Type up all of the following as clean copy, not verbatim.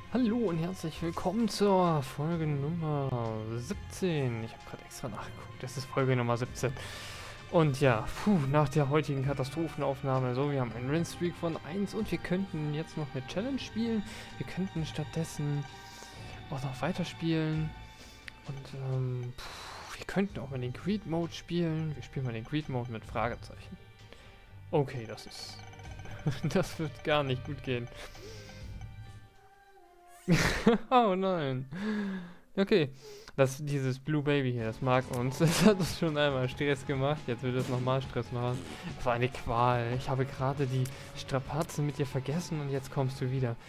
Hallo und herzlich willkommen zur Folge Nummer 17. Ich habe gerade extra nachgeguckt, das ist Folge Nummer 17. Und ja, nach der heutigen Katastrophenaufnahme, so, wir haben einen Win-Streak von 1 und wir könnten jetzt noch eine Challenge spielen. Wir könnten stattdessen auch noch weiterspielen. Und wir könnten auch mal den Greed Mode spielen. Wir spielen mal den Greed Mode mit Fragezeichen. Okay, das ist... das wird gar nicht gut gehen. Oh nein. Okay. Dieses Blue Baby hier, das mag uns. Das hat uns schon einmal Stress gemacht. Jetzt wird es nochmal Stress machen. Das war eine Qual. Ich habe gerade die Strapazen mit dir vergessen und jetzt kommst du wieder.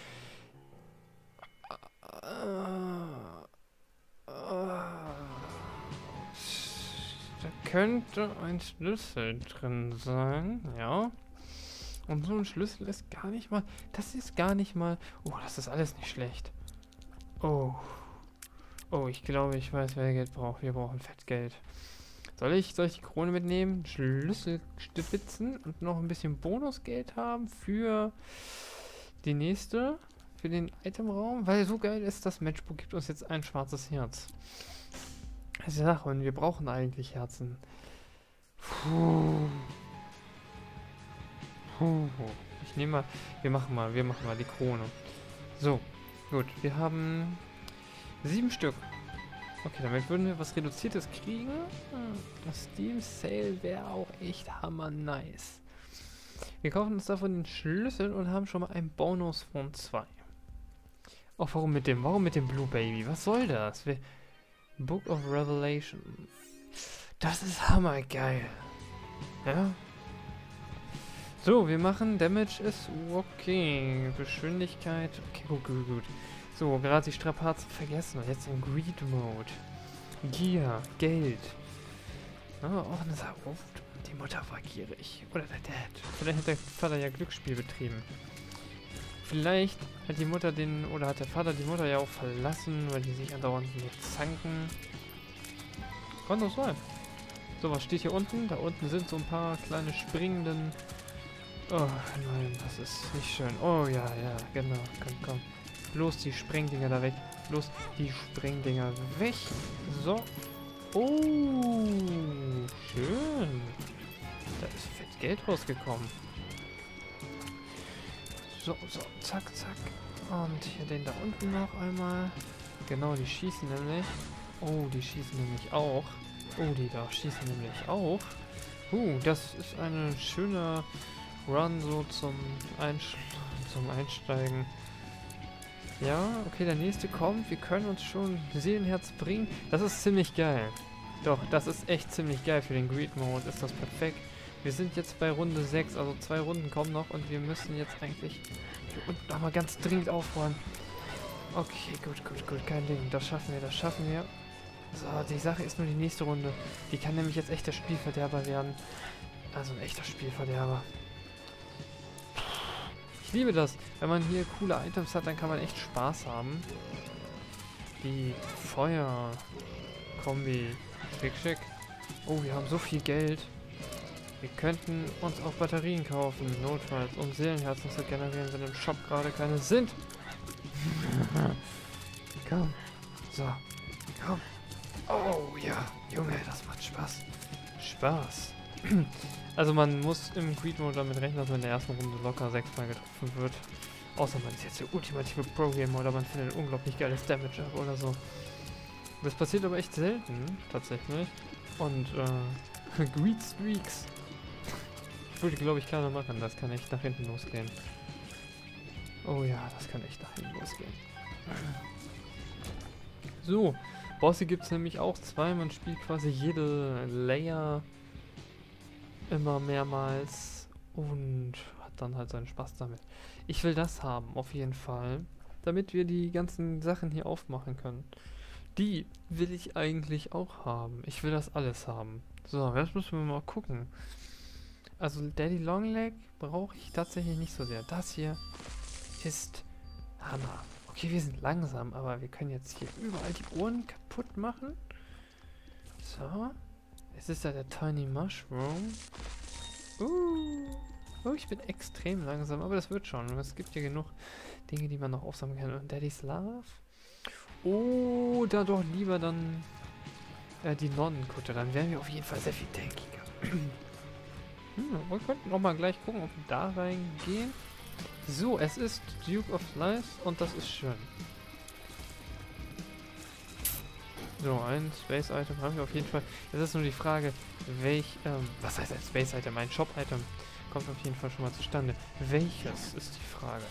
Da könnte ein Schlüssel drin sein. Ja. Und so ein Schlüssel ist gar nicht mal... Das ist gar nicht mal... Oh, das ist alles nicht schlecht. Oh. Oh, ich glaube, ich weiß, wer Geld braucht. Wir brauchen Fettgeld. Soll ich die Krone mitnehmen? Schlüssel stibitzen und noch ein bisschen Bonusgeld haben für die nächste? Für den Itemraum? Weil so geil ist, das Matchbook gibt uns jetzt ein schwarzes Herz. Das ist die Sache, und wir brauchen eigentlich Herzen. Puh. Ich nehme mal, wir machen mal die Krone. So, gut, wir haben 7 Stück. Okay, damit würden wir was Reduziertes kriegen. Das Steam Sale wäre auch echt hammer nice. Wir kaufen uns davon den Schlüssel und haben schon mal einen Bonus von 2. Oh, warum mit dem Blue Baby? Was soll das? Book of Revelation. Das ist hammergeil. Ja? So, wir machen Damage ist okay. Geschwindigkeit. Okay, gut. So, gerade die Strapazen vergessen. Und jetzt im Greed Mode. Gier, Geld. Oh, eine Sache. Oh, die Mutter war gierig. Oder der Dad. Vielleicht hat der Vater ja Glücksspiel betrieben. Vielleicht hat die Mutter hat der Vater die Mutter ja auch verlassen, weil die sich andauernd mit zanken. Kann doch sein. So, was steht hier unten? Da unten sind so ein paar kleine springenden... Oh nein, das ist nicht schön. Oh ja, genau. Komm. Bloß die Sprengdinger da weg. Bloß die Sprengdinger weg. So. Oh, schön. Da ist fett Geld rausgekommen. So, zack. Und hier den da unten noch einmal. Genau, die schießen nämlich. Oh, die schießen nämlich auch. Oh, die da schießen nämlich auch. Das ist eine schöne... Run so zum Einsteigen. Ja, okay, der nächste kommt. Wir können uns schon Seelenherz bringen. Das ist ziemlich geil. Doch, das ist echt ziemlich geil für den Greed Mode. Ist das perfekt. Wir sind jetzt bei Runde 6, also 2 Runden kommen noch und wir müssen jetzt eigentlich hier unten nochmal ganz dringend aufräumen. Okay, gut, kein Ding. Das schaffen wir. So, die Sache ist nur die nächste Runde. Die kann nämlich jetzt echt der Spielverderber werden. Also ein echter Spielverderber. Ich liebe das. Wenn man hier coole Items hat, dann kann man echt Spaß haben. Die Feuer-Kombi. Schick. Oh, wir haben so viel Geld. Wir könnten uns auch Batterien kaufen, notfalls, um Seelenherzen zu generieren, wenn im Shop gerade keine sind. Komm. So. Komm. Oh ja, Junge, das macht Spaß. Also man muss im Greed Mode damit rechnen, dass man in der ersten Runde locker 6-mal getroffen wird. Außer man ist jetzt der ultimative Pro-Gamer oder man findet unglaublich geiles Damage ab oder so. Das passiert aber echt selten, tatsächlich. Und, Greed Streaks. Würde, glaube ich, keiner machen. Das kann echt nach hinten losgehen. Oh ja, das kann echt nach hinten losgehen. So, Bosse gibt es nämlich auch 2. Man spielt quasi jede Layer immer mehrmals und hat dann halt seinen Spaß damit. Ich will das haben, auf jeden Fall, damit wir die ganzen Sachen hier aufmachen können. Die will ich eigentlich auch haben. Ich will das alles haben. So, jetzt müssen wir mal gucken. Also Daddy Longleg brauche ich tatsächlich nicht so sehr. Das hier ist Hammer. Okay, wir sind langsam, aber wir können jetzt hier überall die Ohren kaputt machen. So. Jetzt ist da der Tiny Mushroom. Oh, ich bin extrem langsam, aber das wird schon. Es gibt hier genug Dinge, die man noch aufsammeln kann. Und Daddy's Love? Oh, da doch lieber dann die Nonnenkutte. Dann wären wir auf jeden Fall sehr viel tankiger. Wir könnten auch mal gleich gucken, ob wir da reingehen. So, es ist Duke of Life und das ist schön. So, ein Space-Item haben wir auf jeden Fall. Jetzt ist nur die Frage, was heißt ein Space-Item? Ein Shop-Item kommt auf jeden Fall schon mal zustande. Welches ist die Frage?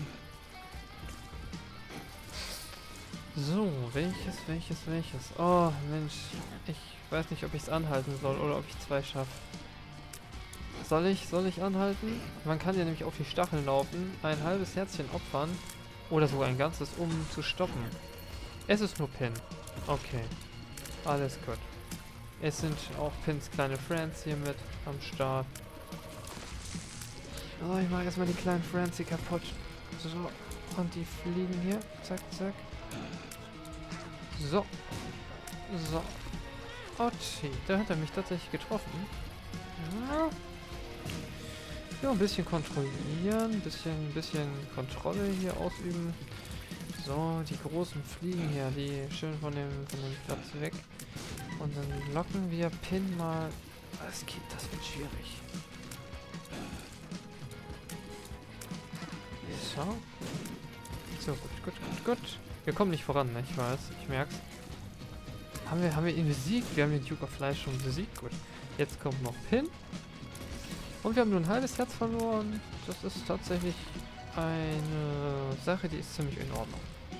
So, welches? Oh, Mensch, ich weiß nicht, ob ich es anhalten soll oder ob ich 2 schaffe. Soll ich anhalten? Man kann ja nämlich auf die Stacheln laufen, ein halbes Herzchen opfern oder sogar ein ganzes, um zu stoppen. Es ist nur Pin. Okay, alles gut. Es sind auch Pins kleine Friends hier mit am Start. Oh, ich mache erstmal die kleinen Friends hier kaputt. So, und die fliegen hier. Zack, zack. So. Okay, da hat er mich tatsächlich getroffen. Ja. Ja, ein bisschen kontrollieren, ein bisschen Kontrolle hier ausüben. So, die großen fliegen hier, die schön von dem Platz weg. Und dann locken wir Pin mal. Das wird schwierig. So, gut. Wir kommen nicht voran, ne? Ich weiß, ich merk's. Haben wir ihn besiegt? Wir haben den Duke of Life schon besiegt. Gut. Jetzt kommt noch Pin. Und wir haben nur ein halbes Herz verloren. Das ist tatsächlich eine Sache, die ist ziemlich in Ordnung.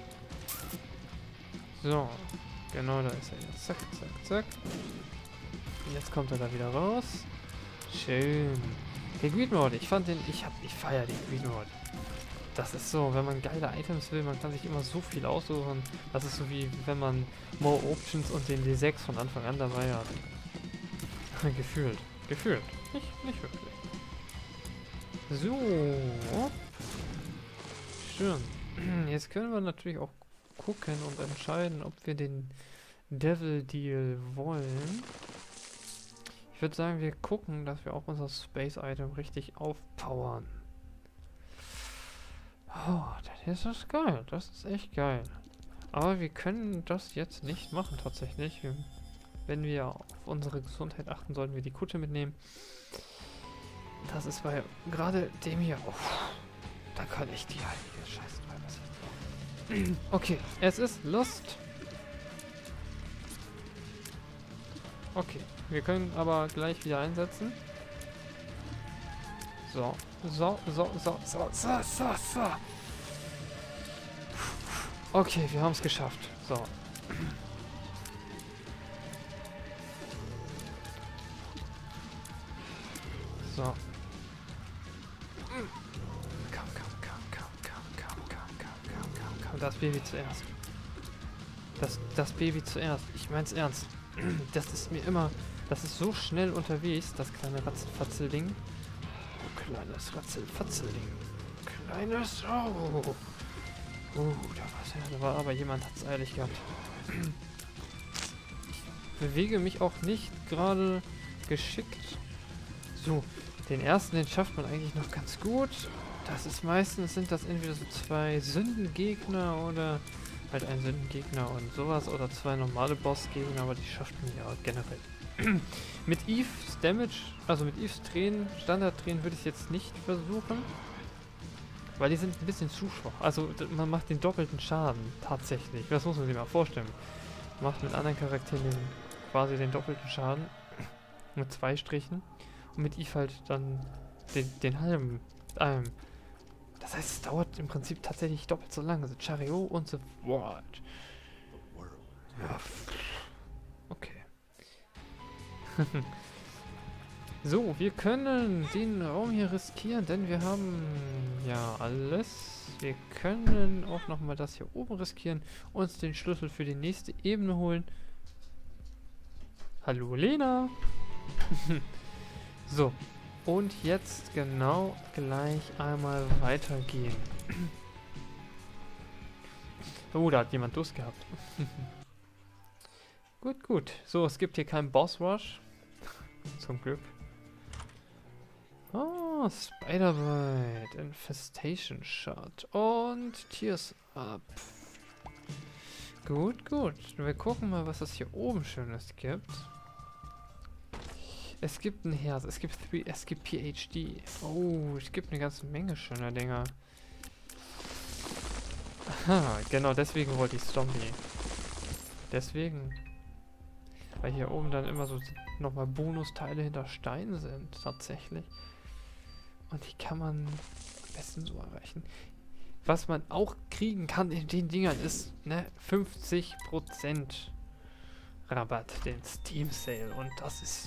So. Genau, da ist er jetzt. Zack, zack, zack. Und jetzt kommt er da wieder raus. Schön. Der Greed Mode, ich feiere den Greed Mode. Das ist so, wenn man geile Items will, man kann sich immer so viel aussuchen. Das ist so wie wenn man More Options und den D6 von Anfang an dabei hat. Gefühlt. Nicht wirklich. So. Schön. Jetzt können wir natürlich auch gucken und entscheiden, ob wir den Devil Deal wollen. Ich würde sagen, wir gucken, dass wir auch unser Space Item richtig aufpowern. Oh, das ist geil. Das ist echt geil. Aber wir können das jetzt nicht machen, tatsächlich. Wenn wir auf unsere Gesundheit achten, sollten wir die Kutte mitnehmen. Das ist bei gerade dem hier. Oh, da kann ich die heilige Scheiße rein. Okay, es ist Lust. Okay, wir können aber gleich wieder einsetzen. So. Okay, wir haben es geschafft. So. So. Komm, das Baby zuerst. Das Baby zuerst. Ich mein's ernst. Das ist mir immer... Das ist so schnell unterwegs, das kleine Ratzelfatzelding. Oh, kleines Ratzelfatzelding. Kleines... Oh. Da war aber jemand, hat's eilig gehabt. Ich bewege mich auch nicht gerade geschickt. So, den ersten, den schafft man eigentlich noch ganz gut. Das ist meistens, sind das entweder so 2 Sündengegner oder halt ein Sündengegner und sowas oder 2 normale Bossgegner, aber die schafft man ja generell. Mit Eve's Damage, also mit Eve's Tränen, Standard-Tränen würde ich jetzt nicht versuchen, weil die sind ein bisschen zu schwach. Also man macht den doppelten Schaden tatsächlich. Das muss man sich mal vorstellen. Man macht mit anderen Charakteren quasi den doppelten Schaden mit 2 Strichen und mit Eve halt dann den halben. Das heißt, es dauert im Prinzip tatsächlich doppelt so lange. Also Chariot und so. What? Ja. Okay. So, wir können den Raum hier riskieren, denn wir haben ja alles. Wir können auch nochmal das hier oben riskieren, uns den Schlüssel für die nächste Ebene holen. Hallo Lena! So, und jetzt genau gleich einmal weitergehen. Oh, da hat jemand Durst gehabt. Gut. So, es gibt hier keinen Boss Rush. Zum Glück. Ah, So, Spider-Bite, Infestation Shot und Tears Up. Gut, gut. Wir gucken mal, was es hier oben Schönes gibt. Es gibt ein Herz, es gibt PhD. Oh, es gibt eine ganze Menge schöner Dinger. Aha, genau deswegen wollte ich Zombie. Deswegen. Weil hier oben dann immer so nochmal Bonusteile hinter Stein sind, tatsächlich. Und die kann man am besten so erreichen. Was man auch kriegen kann in den Dingern ist, ne, 50% Rabatt, den Steam Sale. Und das ist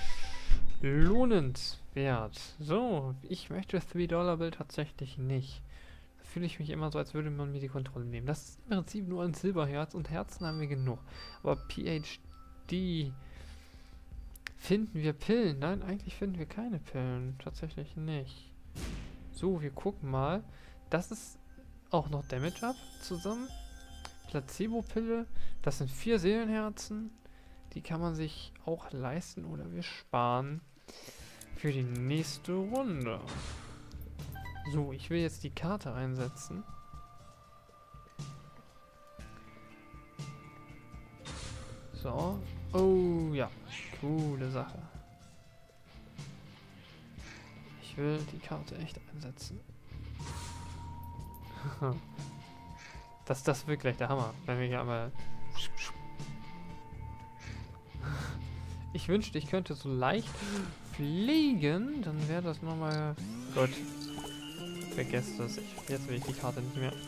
lohnenswert. So, ich möchte das $3-Bild tatsächlich nicht. Da fühle ich mich immer so, als würde man mir die Kontrolle nehmen. Das ist im Prinzip nur ein Silberherz und Herzen haben wir genug. Aber PhD... Finden wir Pillen? Nein, eigentlich finden wir keine Pillen. Tatsächlich nicht. So, wir gucken mal. Das ist auch noch Damage Up zusammen. Placebo-Pille. Das sind 4 Seelenherzen. Die kann man sich auch leisten oder wir sparen für die nächste Runde. So, ich will jetzt die Karte einsetzen. So. Oh, ja. Coole Sache. Ich will die Karte echt einsetzen. Das ist wirklich der Hammer, wenn wir hier einmal... Ich wünschte, ich könnte so leicht fliegen, dann wäre das nochmal... Gut. Vergesst das. Jetzt will ich die Karte nicht mehr.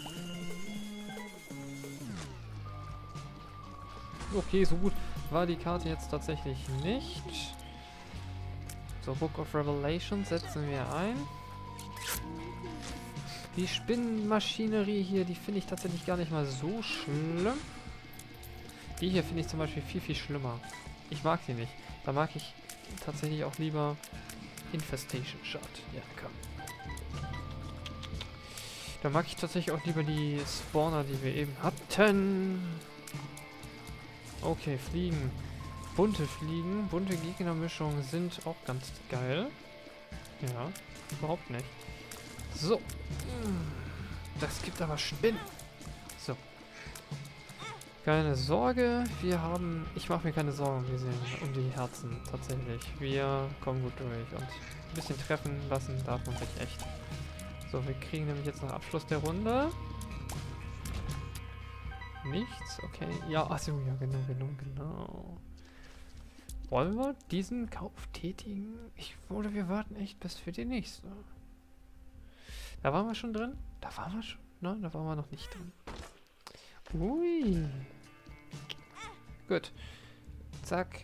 Okay, so gut war die Karte jetzt tatsächlich nicht. So, Book of Revelation setzen wir ein. Die Spinnenmaschinerie hier, die finde ich tatsächlich gar nicht mal so schlimm. Die hier finde ich zum Beispiel viel, viel schlimmer. Ich mag die nicht. Da mag ich tatsächlich auch lieber Infestation Shot. Ja, komm. Da mag ich tatsächlich auch lieber die Spawner, die wir eben hatten. Okay, Fliegen. Bunte Fliegen, bunte Gegnermischungen sind auch ganz geil. Ja, überhaupt nicht. So. Das gibt aber Spinnen. So. Keine Sorge, wir haben... Ich mache mir keine Sorgen um die Herzen, tatsächlich. Wir kommen gut durch und ein bisschen treffen lassen darf man sich echt. So, wir kriegen nämlich jetzt noch Abschluss der Runde. Nichts, okay. Ja, achso, ja, genau. Wollen wir diesen Kauf tätigen? Oder wir warten echt bis für die nächste. Da waren wir schon drin? Da waren wir schon? Nein, da waren wir noch nicht drin. Ui. Gut. Zack.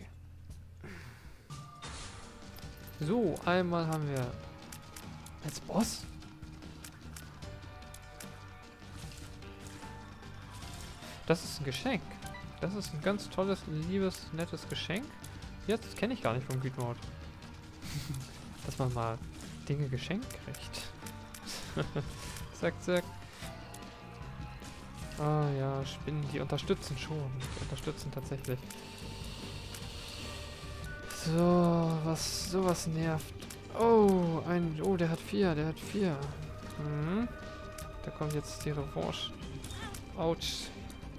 So, einmal haben wir als Boss. Das ist ein Geschenk. Das ist ein ganz tolles, liebes, nettes Geschenk. Jetzt kenne ich gar nicht vom Good Mode. Dass man mal Dinge geschenkt kriegt. Zack, zack. Ah ja, Spinnen, die unterstützen schon. Die unterstützen tatsächlich. So, sowas nervt. Oh, der hat 4, Mhm. Da kommt jetzt die Revanche. Autsch.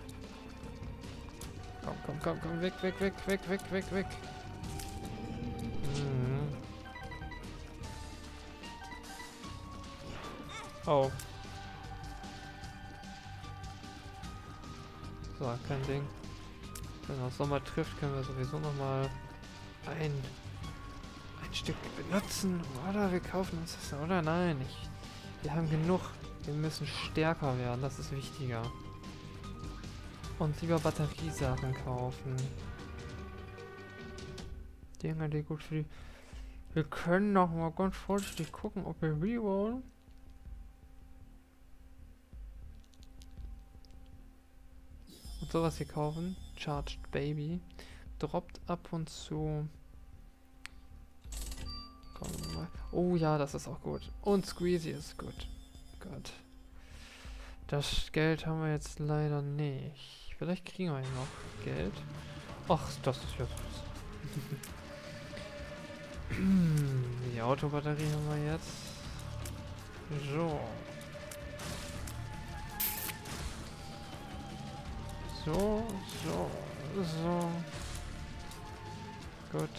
Komm, weg. Mhm. Oh. So, kein Ding. Wenn er uns nochmal trifft, können wir sowieso nochmal ein Stück benutzen. Oder wir kaufen uns das. Oder nein, wir haben genug. Wir müssen stärker werden, das ist wichtiger. Und lieber Batteriesachen kaufen. Dinge, die gut für die... Wir können noch mal ganz vorsichtig gucken, ob wir rerollen. Und sowas hier kaufen. Charged Baby. Droppt ab und zu. Komm mal. Oh ja, das ist auch gut. Und Squeezy ist gut. Gott. Das Geld haben wir jetzt leider nicht. Vielleicht kriegen wir ja noch Geld. Ach, das ist ja süß. Die Autobatterie haben wir jetzt. So. So. Gut.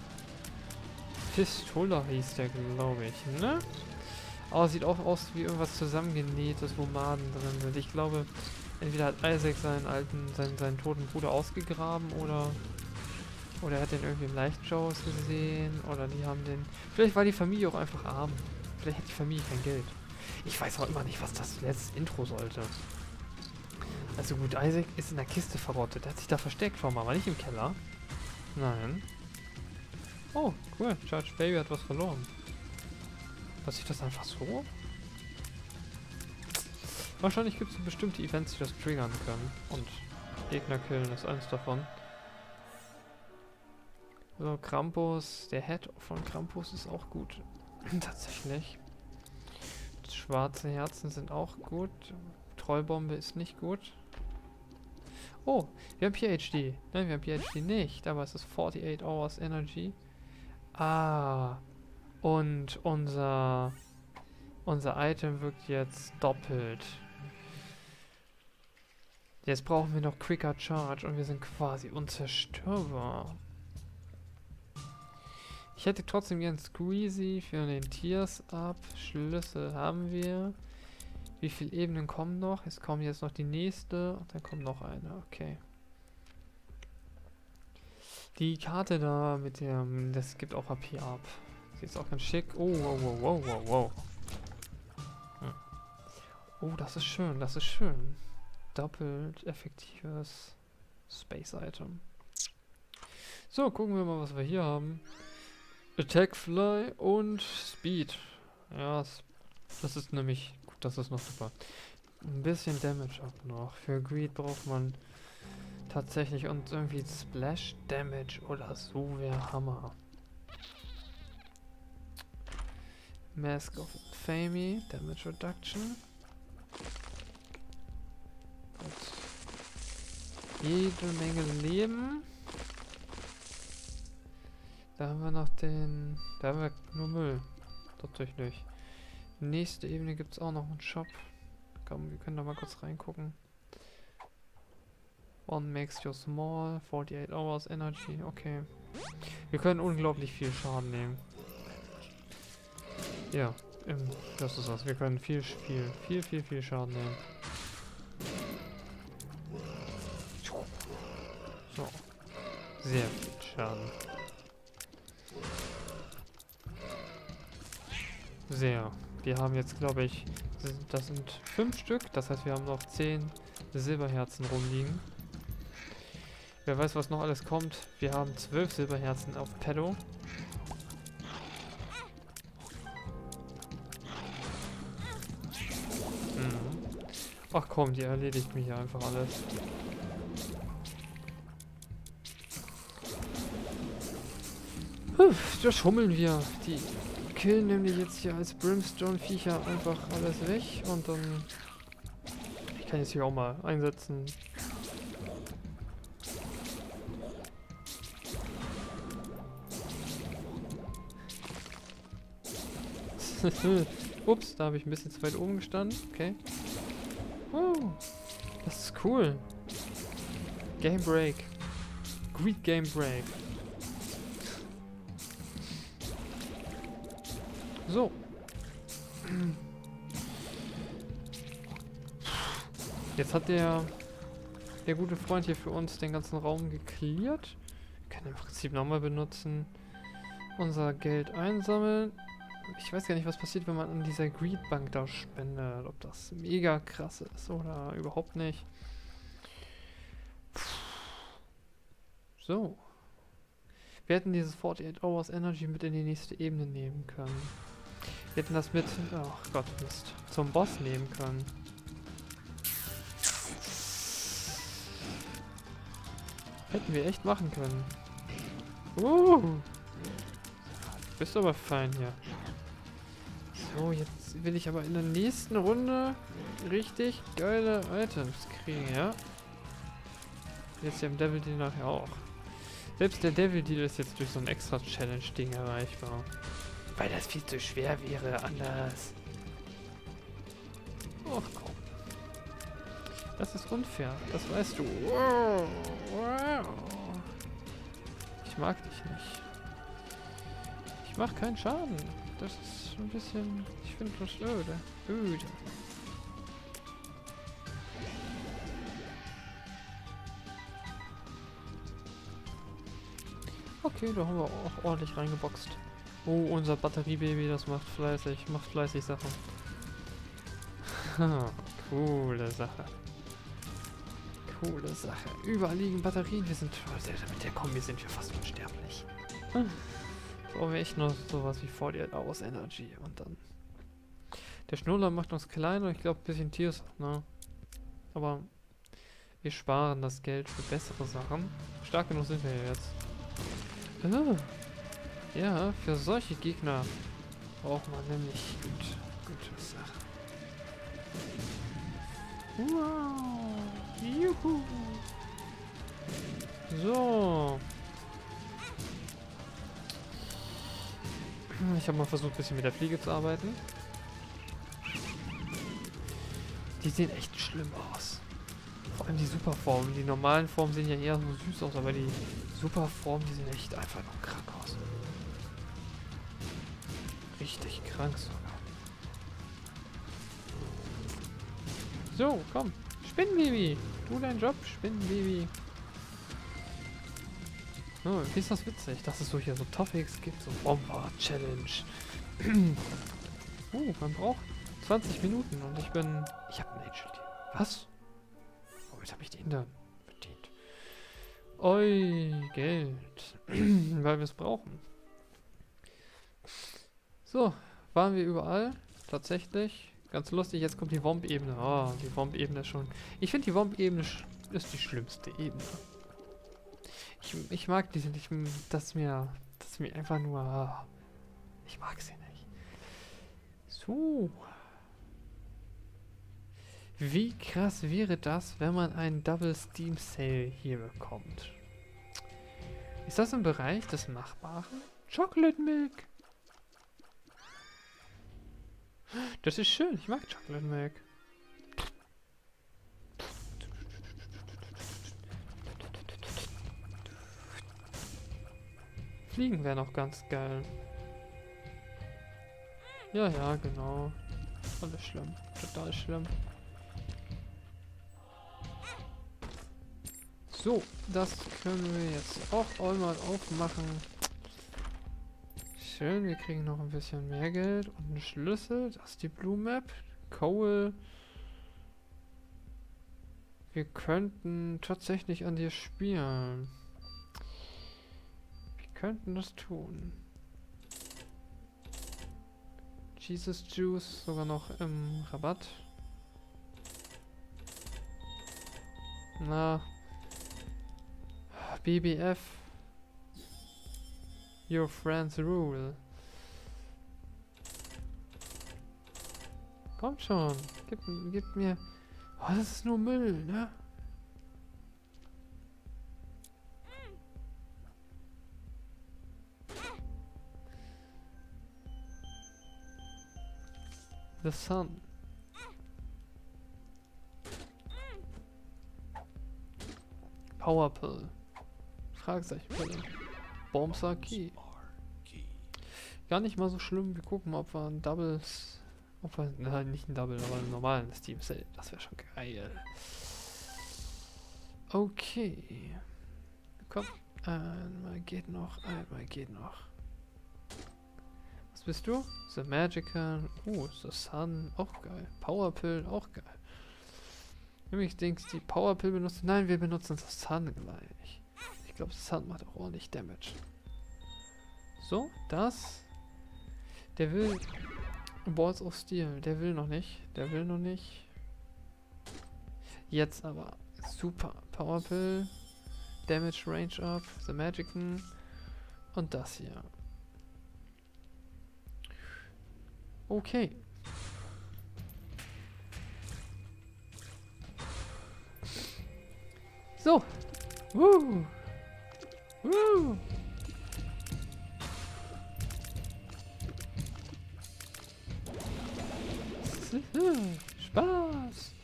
Pistola hieß der, glaube ich, ne? Aber sieht auch aus wie irgendwas zusammengenähtes, wo Maden drin sind. Ich glaube, entweder hat Isaac seinen toten Bruder ausgegraben oder er hat den irgendwie im Leichtjaws gesehen oder die haben den... Vielleicht war die Familie auch einfach arm. Vielleicht hat die Familie kein Geld. Ich weiß auch immer nicht, was das letzte Intro sollte. Also gut, Isaac ist in der Kiste verrottet. Er hat sich da versteckt, schau mal, aber nicht im Keller. Nein. Oh, cool. Charge Baby hat was verloren. Passiert das einfach so? Wahrscheinlich gibt es bestimmte Events, die das triggern können. Und Gegner killen ist eins davon. So, Krampus. Der Head von Krampus ist auch gut. Tatsächlich. Schwarze Herzen sind auch gut. Trollbombe ist nicht gut. Oh, wir haben PhD. Nein, wir haben PhD nicht, aber es ist 48 Hours Energy. Ah. Und unser Item wirkt jetzt doppelt. Jetzt brauchen wir noch Quicker Charge und wir sind quasi unzerstörbar. Ich hätte trotzdem gern Squeezy für den Tears Up. Schlüssel haben wir. Wie viele Ebenen kommen noch? Es kommt jetzt noch die nächste und dann kommt noch eine. Okay. Die Karte da mit dem... Das gibt auch HP ab. Sie ist auch ganz schick. Oh, wow. Oh, das ist schön, das ist schön. Doppelt effektives Space-Item. So, gucken wir mal, was wir hier haben. Attack, Fly und Speed. Ja, das ist nämlich... Gut, das ist noch super. Ein bisschen Damage ab noch. Für Greed braucht man tatsächlich und irgendwie Splash Damage oder so wäre Hammer. Mask of Infamy, Damage Reduction. Gut. Jede Menge Leben. Da haben wir noch den... Da haben wir nur Müll. Tatsächlich. Nächste Ebene gibt es auch noch einen Shop. Komm, wir können da mal kurz reingucken. One makes you small, 48 Hours Energy, okay. Wir können unglaublich viel Schaden nehmen. Ja, das ist was. Wir können viel Schaden nehmen. So. Sehr viel Schaden. Sehr. Wir haben jetzt, glaube ich, das sind 5 Stück. Das heißt, wir haben noch 10 Silberherzen rumliegen. Wer weiß, was noch alles kommt. Wir haben 12 Silberherzen auf Pedo. Ach komm, die erledigt mich hier einfach alles. Da schummeln wir. Die killen nämlich jetzt hier als Brimstone-Viecher einfach alles weg. Und dann... Ich kann jetzt hier auch mal einsetzen. Ups, da habe ich ein bisschen zu weit oben gestanden. Okay. Das ist cool. Game Break. Greed Game Break. So. Jetzt hat der gute Freund hier für uns den ganzen Raum gecleart. Wir können im Prinzip nochmal benutzen. Unser Geld einsammeln. Ich weiß gar nicht, was passiert, wenn man an dieser Greed-Bank da spendet. Ob das mega krass ist oder überhaupt nicht. So. Wir hätten dieses 48 Hours Energy mit in die nächste Ebene nehmen können. Wir hätten das mit, ach Gott, Mist, zum Boss nehmen können. Hätten wir echt machen können. Bist aber fein hier. So, jetzt will ich aber in der nächsten Runde richtig geile Items kriegen, ja? Jetzt hier im Devil die nachher auch. Selbst der Devil Deal ist jetzt durch so ein extra Challenge-Ding erreichbar. Weil das viel zu schwer wäre, anders. Ach komm. Das ist unfair, das weißt du. Wow. Wow. Ich mag dich nicht. Ich mach keinen Schaden. Das ist ein bisschen... Ich finde das öde. Öde. Okay, da haben wir auch ordentlich reingeboxt. Oh, unser Batteriebaby, das macht fleißig Sachen. Coole Sache. Coole Sache. Überall liegen Batterien. Wir sind... Mit der Kombi sind wir fast unsterblich. Brauchen wir echt noch sowas wie 48 Hours Energy. Und dann... Der Schnuller macht uns klein und ich glaube ein bisschen Tiers, ne? Aber... Wir sparen das Geld für bessere Sachen. Stark genug sind wir ja jetzt. Ja, für solche Gegner braucht man nämlich gute Sachen. Wow. Juhu. So. Ich habe mal versucht, ein bisschen mit der Fliege zu arbeiten. Die sehen echt schlimm aus. Vor allem die Superformen. Die normalen Formen sehen ja eher so süß aus, aber die Superformen, die sehen echt einfach nur krank aus. Richtig krank sogar. So, komm. Spinnenbaby. Tu deinen Job, Spinnenbaby. Oh, wie ist das witzig, dass es so hier so Topics gibt, so Bomber-Challenge. Man braucht 20 Minuten und ich habe einen Angel Deal. Was? Womit habe ich den dann bedient? Oi, Geld. Weil wir es brauchen. So, waren wir überall. Tatsächlich. Ganz lustig, jetzt kommt die Womp-Ebene. Oh, die Womp-Ebene ist schon... Ich finde, die Womp-Ebene ist die schlimmste Ebene. Ich mag diese nicht. Das ist mir einfach nur... Ich mag sie nicht. So. Wie krass wäre das, wenn man einen Double Steam Sale hier bekommt? Ist das im Bereich des Machbaren? Chocolate Milk. Das ist schön. Ich mag Chocolate Milk. Fliegen wäre noch ganz geil. Ja, ja, genau. Alles schlimm. Total schlimm. So, das können wir jetzt auch einmal aufmachen. Schön, wir kriegen noch ein bisschen mehr Geld und einen Schlüssel. Das ist die Blue Map. Cole. Wir könnten tatsächlich an dir spielen. Wir könnten das tun. Jesus Juice sogar noch im Rabatt. Na. BBF. Your friends rule. Komm schon. Gib mir... Oh, das ist nur Müll, ne? The Sun. Powerpill. Fragezeichen. Bombsar Key. Gar nicht mal so schlimm. Wir gucken mal, ob wir ein Doubles... Nein, nicht ein Double, aber einen normalen Steam Sale. Das wäre schon geil. Okay. Komm. Einmal geht noch. Was bist du? The Magical. The Sun. Auch geil. Powerpill. Auch geil. Nämlich denkst die Powerpill benutzen. Nein, wir benutzen das Sun gleich. Ich glaube, das Sun macht auch ordentlich Damage. So, das. Der will... Balls of Steel. Der will noch nicht. Jetzt aber. Super. Powerpill. Damage Range Up. The Magicen. Und das hier. Okay. So. Spaß.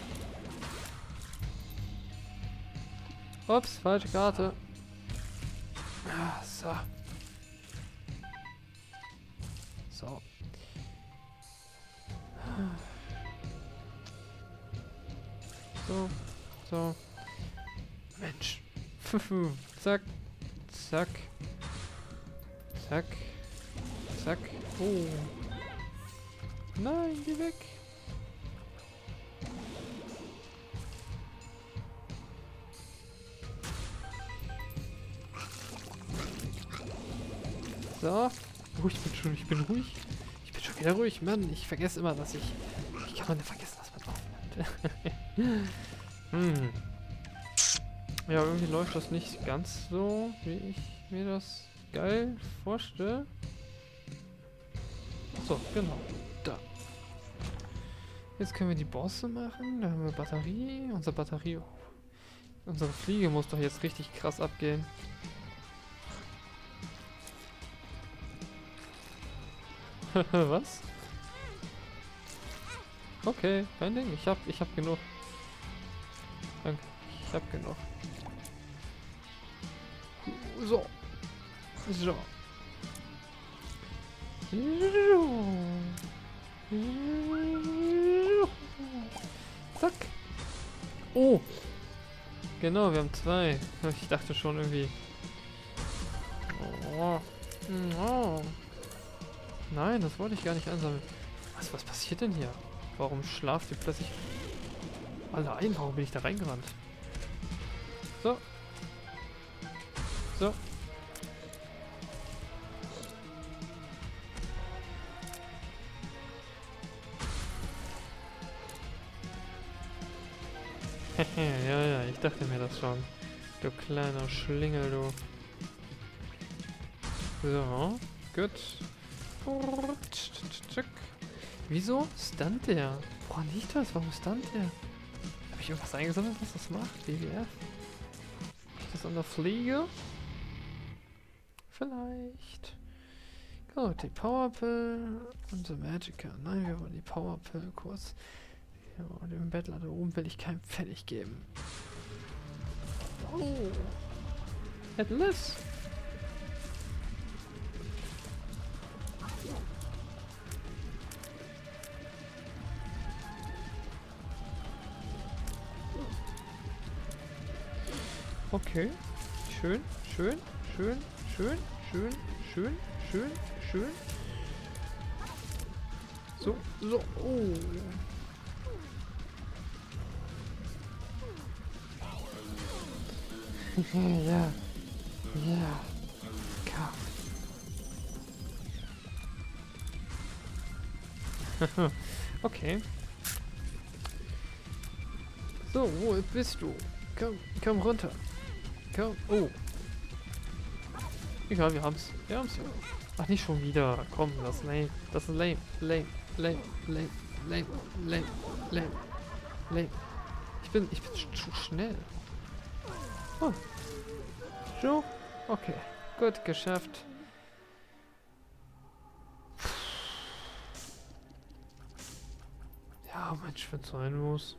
Ups, falsche Karte. Ah, so. So. So. So. Mensch. Zack. Zack. Zack. Zack. Oh. Nein, geh weg. So. Oh, ich bin ruhig. Ich bin schon wieder ruhig. Mann, ich vergesse immer, dass ich... Wie kann man denn vergessen, dass man aufnimmt? Ja, irgendwie läuft das nicht ganz so, wie ich mir das geil vorstelle. So, genau. Da. Jetzt können wir die Bosse machen. Da haben wir Batterie. Unsere Fliege muss doch jetzt richtig krass abgehen. Was? Okay, kein Ding. Ich hab genug. Danke. Ich hab genug. So. So. Zack. Oh. Genau, wir haben 2. Ich dachte schon irgendwie. Oh. Oh. Nein, das wollte ich gar nicht einsammeln. Was passiert denn hier? Warum schlaft ihr plötzlich alle ein? Warum bin ich da reingerannt? So. So. Ja, ich dachte mir das schon. Du kleiner Schlingel, du. So, gut. Wieso stunt der? Woran liegt das? Warum stunt der? Habe ich irgendwas eingesammelt, was das macht? WWF? Ist das an der Fliege? Vielleicht. Gut, die Powerpill und the Magica. Nein, wir wollen die Powerpill kurz. Ja, und dem Bettler da oben will ich keinen Pfennig geben. Oh. Atlas. Okay. Schön, schön, schön, schön, schön, schön, schön, schön. So, so. Oh. Ja. Ja. Komm. Okay. So, wo bist du? Komm runter. Komm. Oh. Egal, wir haben's. Wir haben's ja. Ach, nicht schon wieder. Komm, das ist lame. Das ist lame. Lame. Lame. Lame. Lame. Lame. Lame. Lame. Ich bin zu schnell. Oh. So. Okay. Gut, geschafft. Ja, Mensch, wenn's sein muss.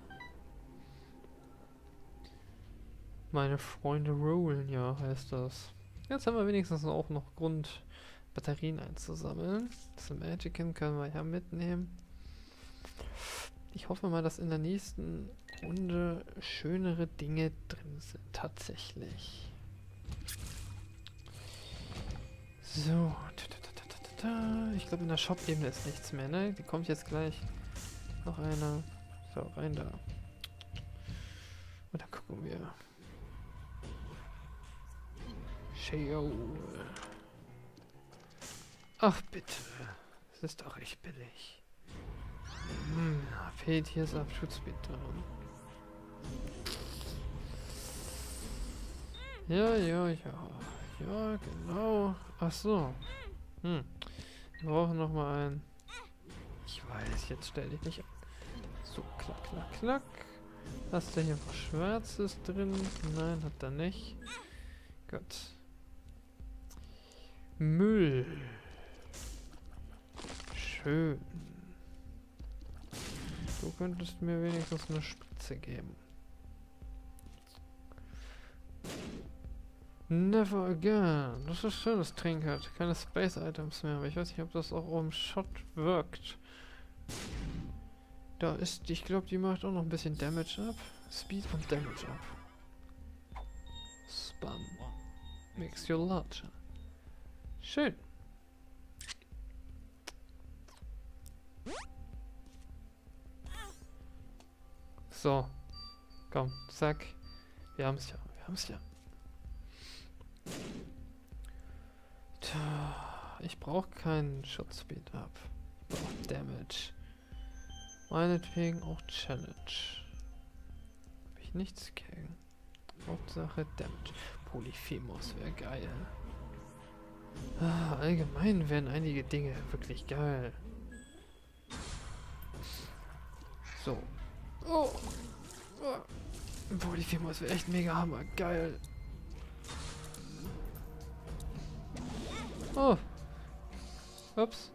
Meine Freunde rollen, ja, heißt das. Jetzt haben wir wenigstens auch noch Grund, Batterien einzusammeln. Das Magicin können wir ja mitnehmen. Ich hoffe mal, dass in der nächsten Runde schönere Dinge drin sind, tatsächlich. So. Ich glaube, in der Shop-Ebene ist nichts mehr, ne? Die kommt jetzt gleich. Noch einer. So, rein da. Und dann gucken wir. Sheo. Ach bitte. Das ist doch echt billig. Fehlt hier so Schutzbitte. Ja. Ja, genau. Ach so. Wir brauchen noch mal einen. Ich weiß, jetzt stell dich nicht an. So, klack. Hast du hier was Schwarzes drin? Nein, hat er nicht. Gut. Müll. Schön. Du könntest mir wenigstens eine Spitze geben. Never again. Das ist schön, das Trinkert. Keine Space Items mehr, aber ich weiß nicht, ob das auch im Shot wirkt. Da ist, ich glaube, die macht auch noch ein bisschen Damage ab. Speed und Damage ab. Spam. Makes you larger. Schön. So. Komm, zack. Wir haben's ja. Wir haben's ja. Tja, ich brauche keinen Schutzspeed ab. Ich brauche Damage. Meinetwegen auch Challenge. Hab ich nichts gegen. Hauptsache Damage. Polyphemus wäre geil. Ah, allgemein wären einige Dinge wirklich geil. So. Oh. Oh. Polyphemus wäre echt mega hammer. Geil. Oh. Ups.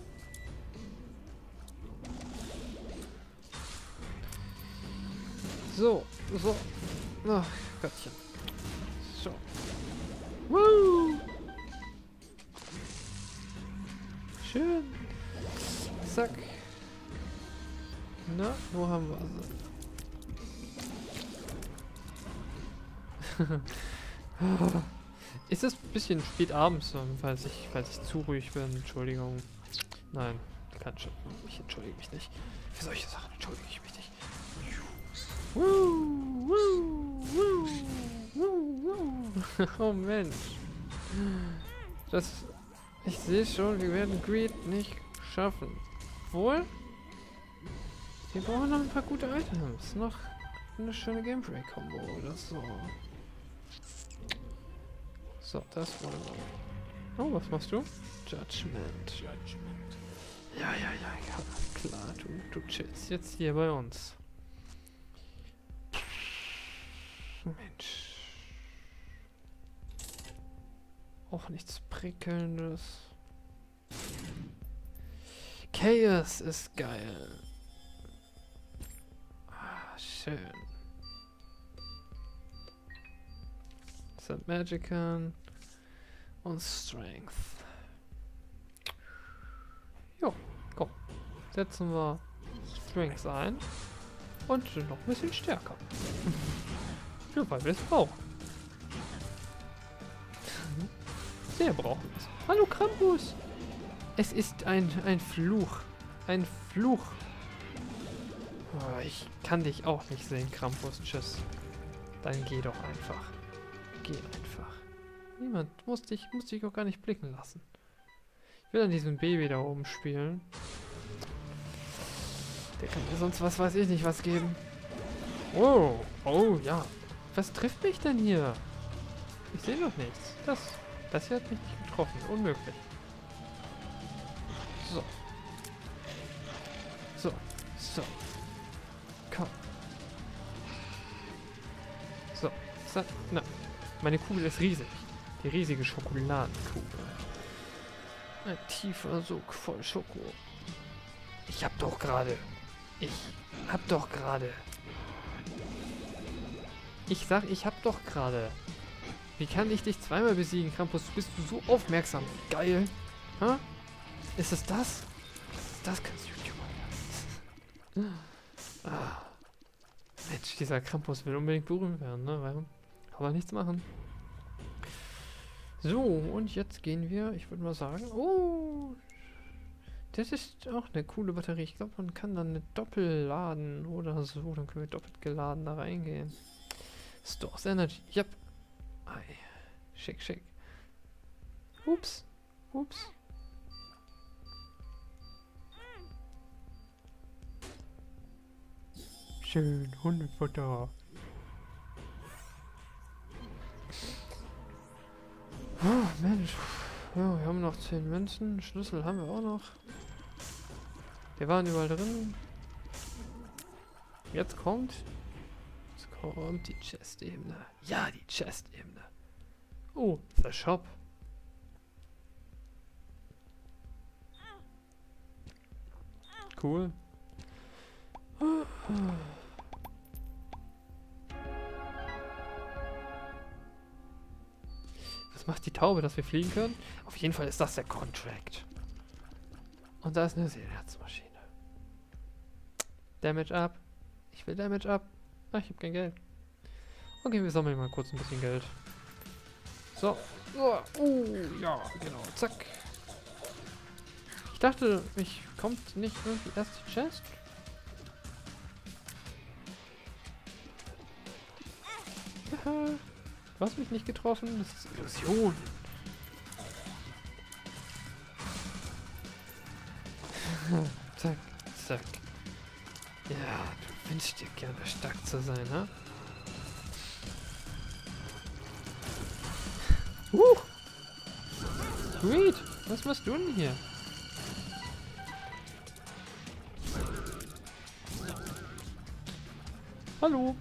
So. So. Ach, Gottchen. So. Woo. Schön. Zack. Na, wo haben wir sie? Ist es ein bisschen spät abends, falls ich zu ruhig bin? Entschuldigung. Nein, kann schon. Ich entschuldige mich nicht. Für solche Sachen entschuldige ich mich nicht. Oh Mensch. Ich sehe schon, wir werden Greed nicht schaffen. Wohl? Wir brauchen noch ein paar gute Items. Noch eine schöne Gameplay-Kombo oder so. So, das wollen wir. Oh, was machst du? Judgment. Ja, klar, du chillst jetzt hier bei uns. Mensch. Auch nichts Prickelndes. Chaos ist geil. Ah, schön. St. Magickan und Strength. Jo, komm. Setzen wir Strength ein und sind noch ein bisschen stärker. Ja, weil wir es brauchen. Sehr brauchen wir es. Hallo Krampus! Es ist ein Fluch. Ein Fluch. Oh, ich kann dich auch nicht sehen, Krampus. Tschüss. Dann geh doch einfach. Geh einfach. Niemand muss dich auch gar nicht blicken lassen. Ich will an diesem Baby da oben spielen. Der kann mir sonst was weiß ich nicht was geben. Oh, oh ja. Was trifft mich denn hier? Ich sehe noch nichts. Das hier hat mich nicht getroffen. Unmöglich. So. So. So. Komm. So. Na. Meine Kugel ist riesig. Die riesige Schokoladenkugel. Ein tiefer Sog voll Schoko. Ich hab doch gerade. Ich sag, ich hab doch gerade. Wie kann ich dich zweimal besiegen, Krampus? Bist du so aufmerksam? Geil. Ha? Ist es das? Das kannst YouTuber werden. Ah. Mensch, dieser Krampus will unbedingt berühmt werden, ne? Weil, kann man nichts machen. So, und jetzt gehen wir, ich würde mal sagen, oh, das ist auch eine coole Batterie. Ich glaube, man kann dann eine Doppel laden oder so, dann können wir doppelt geladen da reingehen. Stores Energy, yep. Ei, schick. Ups. Schön, Hundefutter. Oh, Mensch. Ja, wir haben noch 10 Münzen. Schlüssel haben wir auch noch. Wir waren überall drin. Jetzt kommt die Chest-Ebene. Ja, die Chest-Ebene. Oh, the Shop. Cool. Was macht die Taube, dass wir fliegen können? Auf jeden Fall ist das der Contract. Und da ist eine Seeherzmaschine. Damage up. Ich will Damage up. Ah, ich habe kein Geld. Okay, wir sammeln mal kurz ein bisschen Geld. So. Ja, genau. Zack. Ich dachte, mich kommt nicht irgendwie erst die Chest. Haha. Du hast mich nicht getroffen. Das ist Illusion. Zack, zack. Ja, du wünschst dir gerne stark zu sein, ne? Sweet! Was machst du denn hier? Hallo?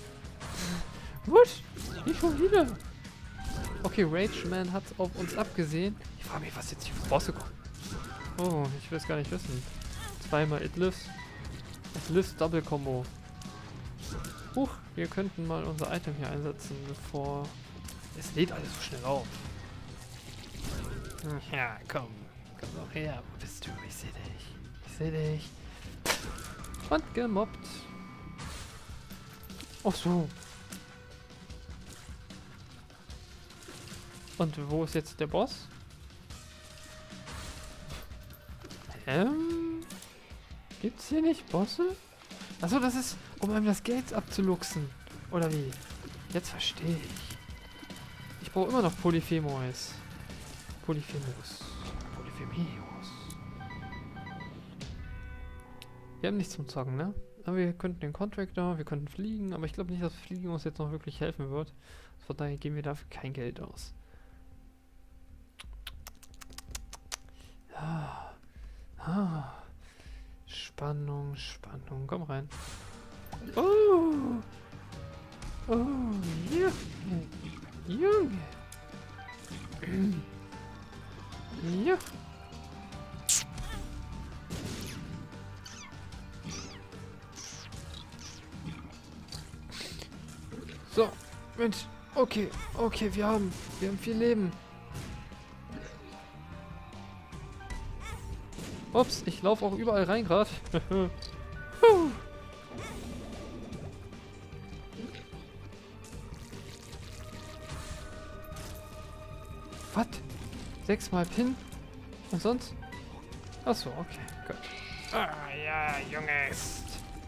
Was? Nicht schon wieder? Okay, Rage Man hat auf uns abgesehen. Ich frage mich, was jetzt hier für Bosse kommen. Oh, ich will es gar nicht wissen. Zweimal It Lives. It Lives Double Combo. Huch, wir könnten mal unser Item hier einsetzen, bevor... Es lädt alles so schnell auf. Ja, komm. Komm doch her. Wo bist du? Ich sehe dich. Ich sehe dich. Und gemobbt. Ach so. Und wo ist jetzt der Boss? Gibt's hier nicht Bosse? Achso, das ist, um einem das Geld abzuluxen. Oder wie? Jetzt verstehe ich. Ich brauche immer noch Polyphemus. Polyphemus. Wir haben nichts zum Zocken, ne? Aber wir könnten den Contractor, wir könnten fliegen, aber ich glaube nicht, dass Fliegen uns jetzt noch wirklich helfen wird. Von daher geben wir dafür kein Geld aus. Spannung, Spannung. Komm rein. Oh! Oh, Junge! Junge! Ja! So, Mensch. Okay, okay, wir haben viel Leben. Ups, ich laufe auch überall rein gerade. Was? 6-mal Pin? Und sonst? Achso, okay, gut. Ah, ja, Junges.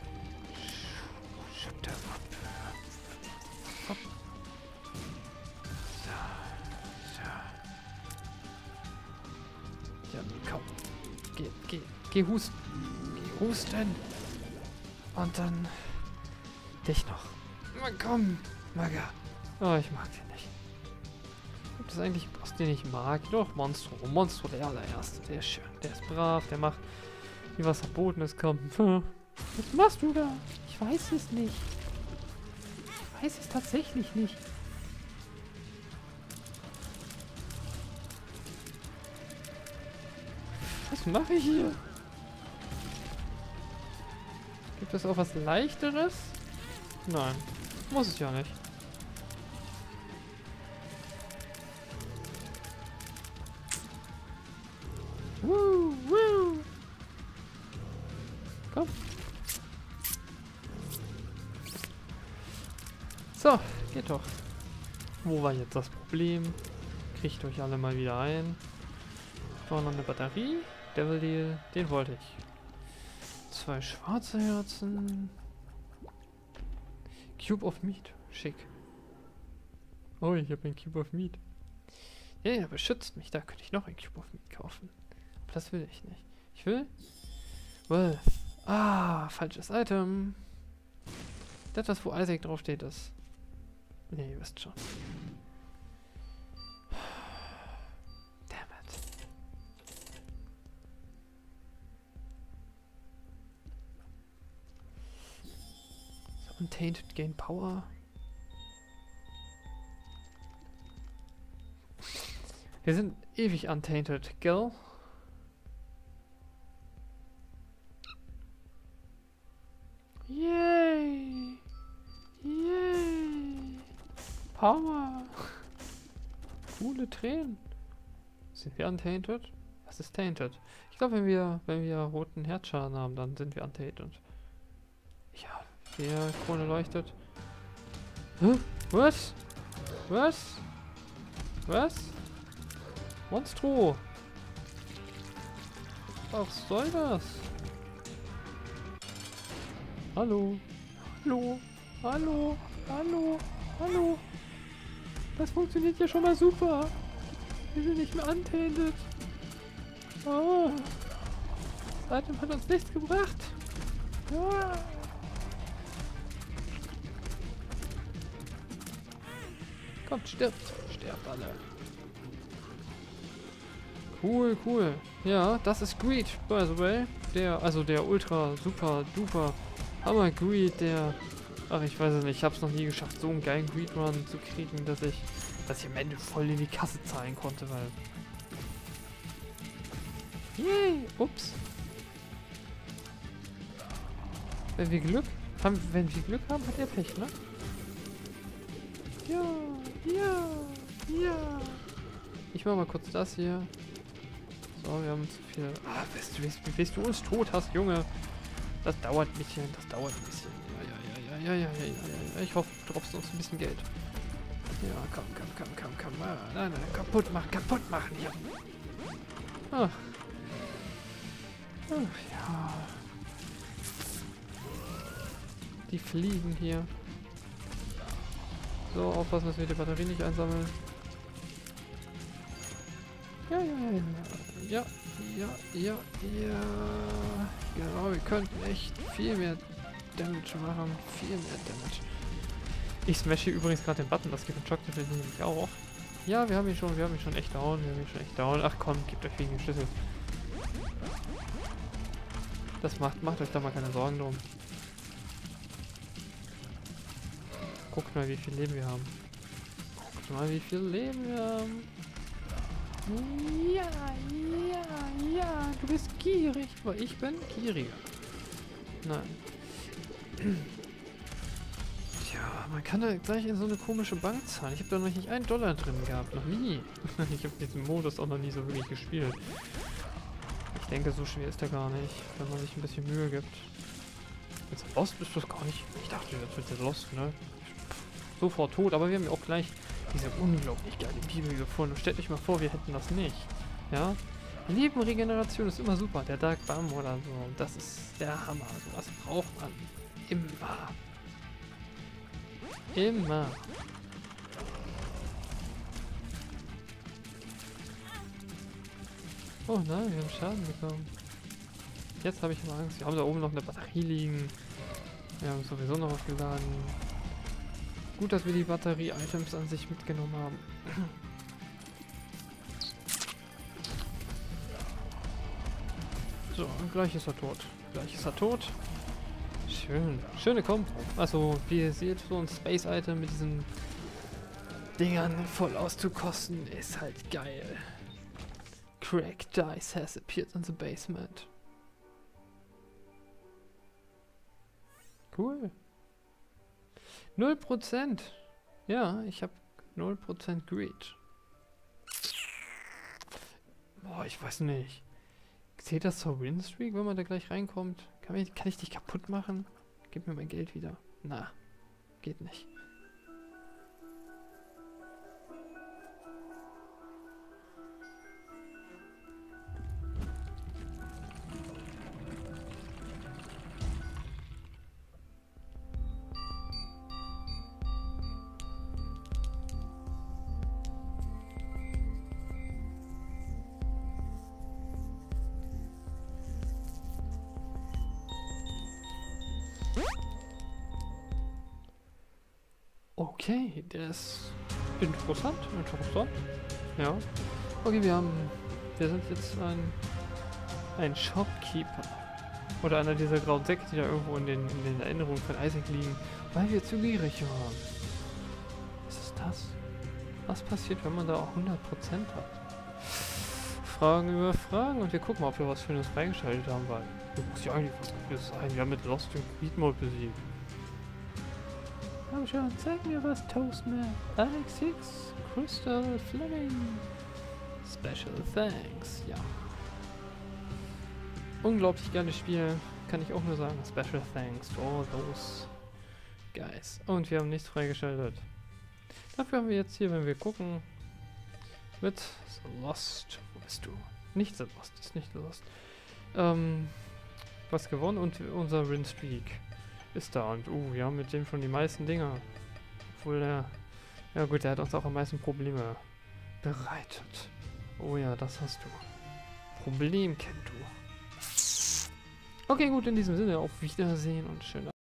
Ja, komm. Geh husten. Geh husten. Und dann dich noch. Na komm, Maga. Oh, ich mag den nicht. Gibt es eigentlich einen Boss, den ich mag? Doch, Monstro. Monstro, der allererste. Der ist schön. Der ist brav. Der macht, wie was verboten ist, kommt. Was machst du da? Ich weiß es nicht. Ich weiß es tatsächlich nicht. Was mache ich hier? Gibt es auch was Leichteres? Nein. Muss es ja nicht. Woo. Komm. So, geht doch. Wo war jetzt das Problem? Kriegt euch alle mal wieder ein. War noch eine Batterie. Devil Deal, den wollte ich. 2 schwarze Herzen. Cube of Meat. Schick. Oh, ich habe ein Cube of Meat. Ja, er beschützt mich. Da könnte ich noch ein Cube of Meat kaufen. Aber das will ich nicht. Ich will... Well. Ah, falsches Item. Das, wo Isaac draufsteht, ist... Nee, ihr wisst schon. Damn it. So, Untainted Gain Power. Wir sind ewig untainted, gell? Power. Coole Tränen. Sind wir untainted? Was ist tainted? Ich glaube, wenn wir roten Herzschaden haben, dann sind wir untainted. Ja, die Krone leuchtet. Hä? Was? Was? Was? Monstro! Was soll das? Hallo? Hallo? Hallo? Hallo? Hallo? Das funktioniert ja schon mal super. Wir sind nicht mehr untainted. Oh. Das Item hat uns nichts gebracht. Ja. Kommt, stirbt. Sterbt alle. Cool, cool. Ja, das ist Greed, by the way. Der ultra, super, duper Hammer Greed, ach, ich weiß es nicht, ich hab's noch nie geschafft, so einen geilen Greed Run zu kriegen, dass ich am Ende voll in die Kasse zahlen konnte, weil... Yay! Ups. Wenn wir Glück haben, hat er Pech, ne? Ja, ja, ja. Ich mach mal kurz das hier. So, wir haben zu viel... Ah, bis du uns tot hast, Junge. Das dauert ein bisschen, Ja. Ich hoffe, du droppst uns ein bisschen Geld. Ja, komm. Nein, kaputt machen hier. Ach, ja. Die fliegen hier. So, aufpassen, dass wir die Batterie nicht einsammeln. Ja. Genau, wir könnten echt viel mehr Damage machen. Ich smash hier übrigens gerade den Button, das gibt den Schock natürlich nämlich auch. Ja, wir haben ihn schon echt down. Ach komm, gebt euch wegen den Schlüssel. Das macht euch da mal keine Sorgen drum. Guckt mal, wie viel Leben wir haben. Ja, du bist gierig, aber ich bin gieriger. Nein. Tja, man kann da gleich in so eine komische Bank zahlen. Ich habe da noch nicht $1 drin gehabt, noch nie. Ich habe diesen Modus auch noch nie so wirklich gespielt. Ich denke, so schwer ist der gar nicht, wenn man sich ein bisschen Mühe gibt. Jetzt Lost ist das gar nicht. Ich dachte, jetzt wird der Lost, ne? Sofort tot, aber wir haben ja auch gleich diese unglaublich geile Bibel gefunden. Stellt euch mal vor, wir hätten das nicht. Ja? Lebenregeneration ist immer super. Der Dark Bum oder so. Das ist der Hammer. So was braucht man. Immer. Oh nein, wir haben Schaden bekommen. Jetzt habe ich mal Angst. Wir haben da oben noch eine Batterie liegen. Wir haben sowieso noch was geladen. Gut, dass wir die Batterie-Items an sich mitgenommen haben. So, und gleich ist er tot. Schön. Schöne Kombo. Also, wie ihr seht, so ein Space-Item mit diesen Dingern voll auszukosten, ist halt geil. Cracked dice has appeared in the basement. Cool. 0%. Ja, ich habe 0% Greed. Boah, ich weiß nicht. Zählt das zur Winstreak, wenn man da gleich reinkommt? Kann ich dich kaputt machen? Gib mir mein Geld wieder. Na, geht nicht. Okay, der ist interessant. Ja. Okay, wir sind jetzt ein Shopkeeper. Oder einer dieser grauen Säcke, die da irgendwo in den Erinnerungen von Isaac liegen, weil wir zu gierig waren. Was ist das? Was passiert, wenn man da auch 100% hat? Fragen über Fragen und wir gucken mal, ob wir was Schönes freigeschaltet haben, weil das muss ja eigentlich was Gutes sein. Wir haben mit Lost den Greed Mode besiegt. Komm schon, zeig mir was, Toastman. Alex Hicks, Crystal Fleming. Special thanks, ja. Unglaublich geiles Spiel, kann ich auch nur sagen. Special thanks to all those guys. Und wir haben nichts freigeschaltet. Dafür haben wir jetzt hier, wenn wir gucken, mit The Lost, wo bist du? Nicht The Lost, ist nicht The Lost. Was gewonnen und unser Win-Streak ist da. Und wir haben mit dem schon die meisten Dinger. Obwohl der, ja gut, der hat uns auch am meisten Probleme bereitet. Oh ja, das hast du. Problem kennt du. Okay, gut, in diesem Sinne, auf Wiedersehen und schönen